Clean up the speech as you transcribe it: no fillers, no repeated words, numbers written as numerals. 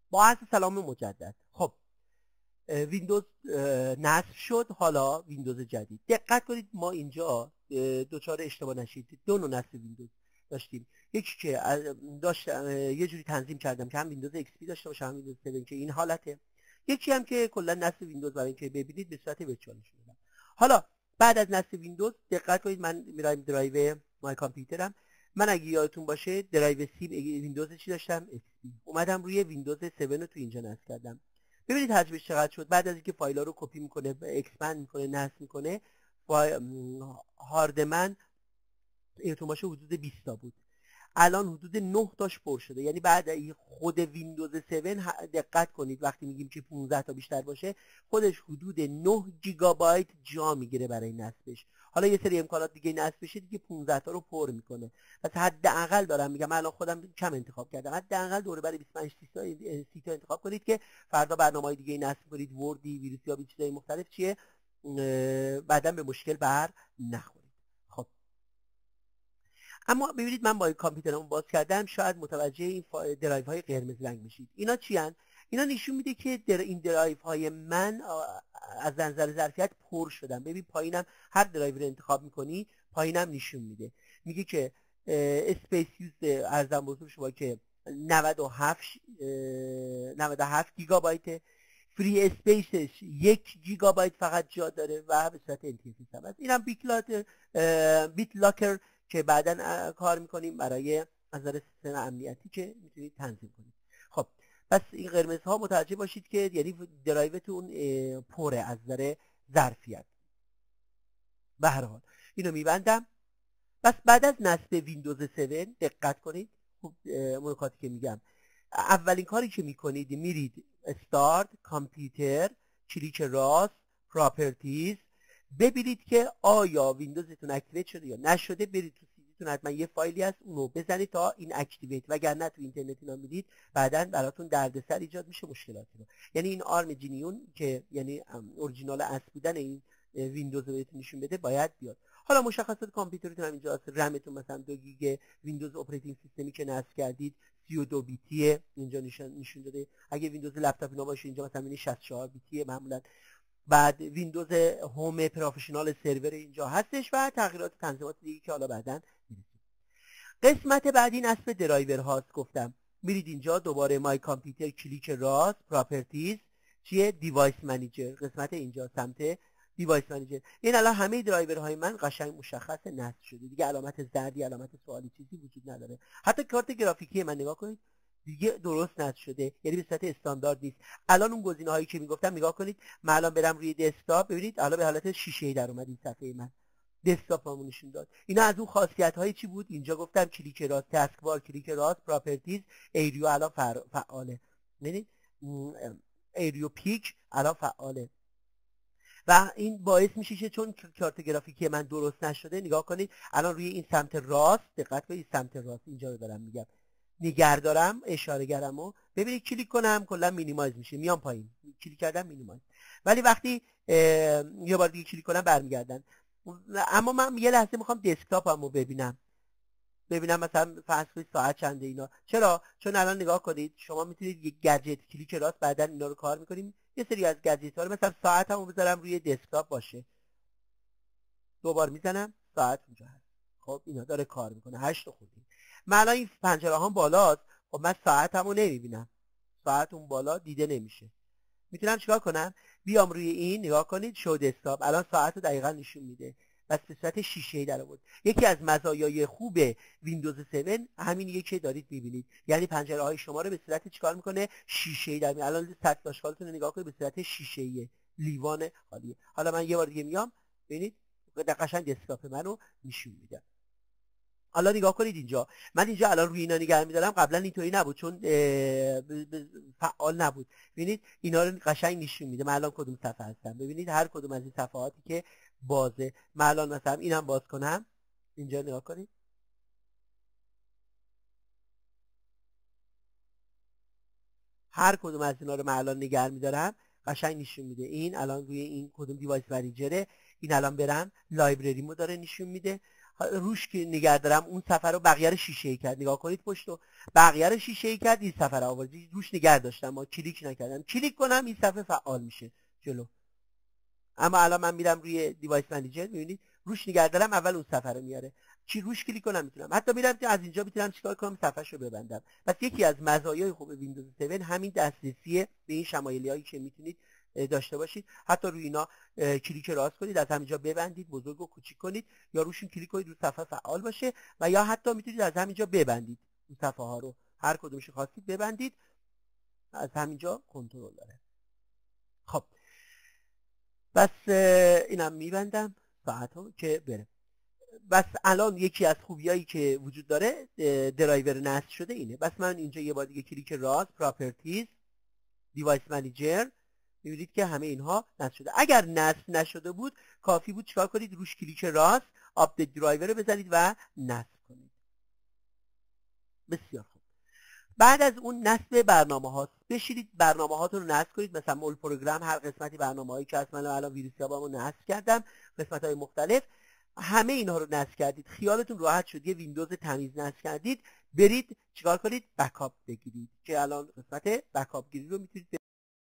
با عرض سلام مجدد. خب ویندوز نصب شد. حالا ویندوز جدید. دقت کنید ما اینجا دوچار اشتباه نشید، دو نوع نصب ویندوز داشتیم. یکی که داشت یه جوری تنظیم کردم که هم ویندوز ایکس پی داشته باشه هم ویندوز 7 که این حالته. یکی هم که کلا نصب ویندوز برای اینکه ببینید به صورت ورچوال نشون میدم. حالا بعد از نصب ویندوز دقت کنید من میرایم درایو مای کامپیوترم. من اگه یادتون باشه درایو سی ویندوز چی داشتم؟ ایکس پی. اومدم روی ویندوز 7 رو تو اینجا نصب کردم. ببینید حجمش چقدر شد. بعد از اینکه فایل‌ها رو کپی میکنه، اکسپند میکنه، نصب میکنه، هارد من یادتون باشه حدود 20 تا بود. الان حدود 9 تاش پر شده. یعنی بعد خود ویندوز 7 دقت کنید وقتی میگیم که 15 تا بیشتر باشه خودش حدود 9 گیگابایت جا میگیره برای نصبش. حالا یه سری امکانات دیگه نصب بشه دیگه 15 تا رو پر میکنه. پس حداقل دارم میگم الان خودم کم انتخاب کردم، حداقل دوره برای 25 30 تا انتخاب کنید که فردا برنامه‌های دیگه نصب کنید، وردی، ویروس یا چیزای مختلف چیه بعداً به مشکل بر نخورید. خب اما ببینید من با کامپیوترمو باز کردم، شاید متوجه این درایو های قرمز رنگ بشید. اینا چی ان؟ اینا نشون میده که این درایو های من از نظر ظرفیت پر شدن. ببین پایینم هر درایو رو انتخاب میکنی پایینم نشون میده، میگه که اسپیس یوز ارزم بزرگ شما که 97 گیگابایت، فری اسپیسش 1 گیگابایت فقط جا داره و به صورت NTFS هم هست. اینم بیت لاکر که بعداً کار میکنیم برای از نظر سیستم امنیتی که میتونید تنظیم کنید. خب پس این قرمز ها متوجه باشید که یعنی درایوتون پره از نظر ظرفیت. به هر حال اینو میبندم. پس بعد از نصب ویندوز 7 دقت کنید خوب نکاتی که میگم. اولین کاری که میکنید میرید استارت کامپیوتر، کلیک راست، پراپرتیز، ببینید که آیا ویندوزتون اکتیویت شده یا نشده. برید تو سیدیتون حتما یه فایلی هست اونو بزنید تا این اکتیویت، وگرنه تو اینترنت اینا میدید بعداً براتون دردسر ایجاد میشه، مشکلاتی رو. یعنی این آرم جینیون که یعنی اورجینال اصل بودن این ویندوز رو بهتون نشون بده باید بیاد. حالا مشخصات کامپیوترتون هم اینجاست. رمتون مثلا 2 گیگ ویندوز اپراتینگ سیستمی که نصب کردید 32 بیتیه اینجا نشون داده. اگه ویندوز لپتاپ اینا باشه اینجا مثلا 64 بیتیه معمولا. بعد ویندوز هوم پروفشنال سرور اینجا هستش و تغییرات تنظیمات دیگه که حالا بعداً میرسیم. قسمت بعدی نصب درایور هاست. گفتم میرید اینجا دوباره مای کامپیوتر، کلیک راست، پراپرتیز، چیه دیوایس منیجر، قسمت اینجا سمت دیوایس منیجر. این الان همه درایورهای من قشنگ مشخص نصب شده دیگه، علامت زردی، علامت سوالی چیزی وجود نداره. حتی کارت گرافیکی من نگاه کنید دیگه درست نصب شده، یعنی به صورت استاندارد نیست. الان اون گزینه‌هایی که میگفتم نگاه کنید. من الان برم روی دسکتاپ، ببینید الان به حالت شیشه‌ای در اومد این صفحه من. دسکتاپمو نشون داد. اینا از اون خاصیت‌های چی بود؟ اینجا گفتم کلیک راست، تسک بار، کلیک راست، پراپرتیز، ایریو الان فعاله. ببینید ایریو پیک الان فعاله. و این باعث میشه که چون کارت گرافیکی من درست نشده، نگاه کنید الان روی این سمت راست، دقت کنید سمت راست اینجا رو دارم میگم، نگه دارم اشاره گرمو، ببینید کلیک کنم کلا مینیمایز میشه، میام پایین، کلیک کردم مینیمایز. ولی وقتی یه بار دیگه کلیک کنم برمیگردن. اما من یه لحظه میخوام دسکتاپمو ببینم مثلا فرض کنید ساعت چنده اینا. چرا؟ چون الان نگاه کنید شما میتونید یک گجت کلیک راست بعداً اینا رو کار میکنیم. یه سری از گجت ها رو مثلا ساعتمو بذارم روی دسکتاپ باشه، دوبار میزنم ساعت اونجا هست. خب اینا داره کار میکنه 8 خورده. من الان این پنجره هام بالاست، خب من ساعتمو نمیبینم، ساعت اون بالا دیده نمیشه. میتونم چیکار کنم؟ بیام روی این نگاه کنید شو دسکتاپ، الان ساعت رو دقیقاً نشون میده، بس به صورت شیشه‌ای در آورد. یکی از مزایای خوب ویندوز 7 همینیه که دارید میبینید، یعنی پنجره های شما رو به صورت چیکار میکنه؟ شیشه‌ای در میاد. الان سطح آشغالتون رو نگاه کنید به صورت شیشه‌ای، لیوان خالیه. حالا من یه بار دیگه میام، ببینید قشنگ دسکتاپ منو نشون میده. حالا نگاه کنید اینجا، من اینجا الان روی اینا نگه می‌دارم، قبلا اینطوری نبود چون فعال نبود. ببینید اینا رو قشنگ نشون میده من الان کدوم صفحه هستم. ببینید هر کدوم از این صفحاتی که بازه، من الان مثلا اینم باز کنم، اینجا نگاه کنید هر کدوم از اینا رو من الان نگه می‌دارم قشنگ نشون میده. این الان روی این کدوم دیوایس منیجره، این الان برم لایبرریمو داره نشون میده. روش که نگه دارم اون صفحه رو بقیه رو شیشه‌ای کرد. نگاه کنید پشت رو، بقیه رو شیشه‌ای کرد، این صفحه رو آورد روش نگه داشتم ما کلیک نکردم. کلیک کنم این صفحه فعال میشه جلو. اما الان من میرم روی دیوایس منیجر، میبینید روش نگه دارم اول اون صفحه رو میاره. روش کلیک کنم میتونم، حتی میرم از اینجا میتونم چیکار کنم، صفحه‌شو ببندم. پس یکی از مزایای خوب ویندوز 7 همین دسترسی به این شمایلی‌هایی که میتونید داشته باشید. حتی روی اینا کلیک راست کنید، از همینجا ببندید، بزرگ و کوچیک کنید، یا روشون کلیک کنید رو صفحه فعال باشه، و یا حتی میتونید از همینجا ببندید این صفحه ها رو، هر کدومش خواستید ببندید، از همینجا کنترل داره. خب بس اینم میبندم ساعتو که بره. بس الان یکی از خوبیایی که وجود داره درایور نصب شده اینه. بس من اینجا یه بار دیگه کلیک راست، پراپرتیز، دیوایس منیجر، می‌بینید که همه اینها نصب شده. اگر نصب نشده بود کافی بود چیکار کنید، روش کلیک راست، آپدیت درایور رو بزنید و نصب کنید. بسیار خوب. بعد از اون نصب برنامه ها بشینید برنامه هاتون رو نصب کنید. مثلا مول پروگرام، هر قسمتی برنامه‌هایی که از من الان ویروسیابامو نصب کردم، قسمت‌های مختلف، همه اینها رو نصب کردید، خیالتون راحت شد، یه ویندوز تمیز نصب کردید، برید چیکار کنید، بکاپ بگیرید، که الان قسمت بکاپ گیری رو میتونید